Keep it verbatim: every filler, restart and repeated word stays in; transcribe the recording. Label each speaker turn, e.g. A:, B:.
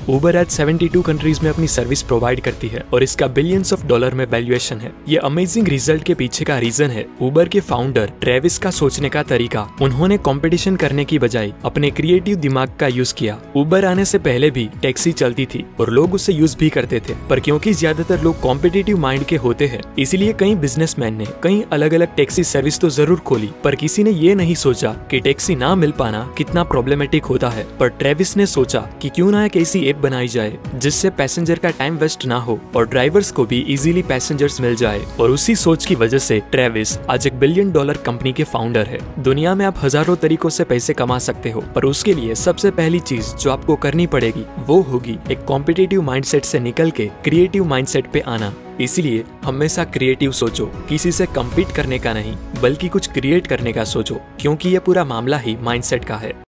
A: उबर आज बहत्तर कंट्रीज में अपनी सर्विस प्रोवाइड करती है और इसका बिलियंस ऑफ डॉलर में वैल्यूएशन है। ये अमेजिंग रिजल्ट के पीछे का रीजन है उबर के फाउंडर ट्रेविस का सोचने का तरीका। उन्होंने कंपटीशन करने की बजाय अपने क्रिएटिव दिमाग का यूज किया। उबर आने से पहले भी टैक्सी चलती थी और लोग उसे यूज भी करते थे, पर क्योंकि ज्यादातर लोग कॉम्पिटिटिव माइंड के होते हैं, इसलिए कई बिजनेसमैन ने कई अलग अलग टैक्सी सर्विस तो जरूर खोली, पर किसी ने ये नहीं सोचा कि टैक्सी ना मिल पाना कितना प्रॉब्लमेटिक होता है। पर ट्रेविस ने सोचा कि क्यों ना एक ऐसी ऐप बनाई जाए जिससे पैसेंजर का टाइम वेस्ट ना हो और ड्राइवर्स को भी इजीली पैसेंजर्स मिल जाए। और उसी सोच की वजह से ट्रेविस आज एक बिलियन डॉलर कंपनी के फाउंडर है। दुनिया में आप हजारों तरीकों से पैसे कमा सकते हो, पर उसके लिए सबसे पहली चीज जो आपको करनी पड़ेगी वो होगी एक कॉम्पिटिटिव माइंडसेट से निकल के क्रिएटिव माइंडसेट पे आना। इसलिए हमेशा क्रिएटिव सोचो, किसी से कम्पीट करने का नहीं बल्कि कुछ क्रिएट करने का सोचो, क्योंकि ये पूरा मामला ही माइंडसेट का है।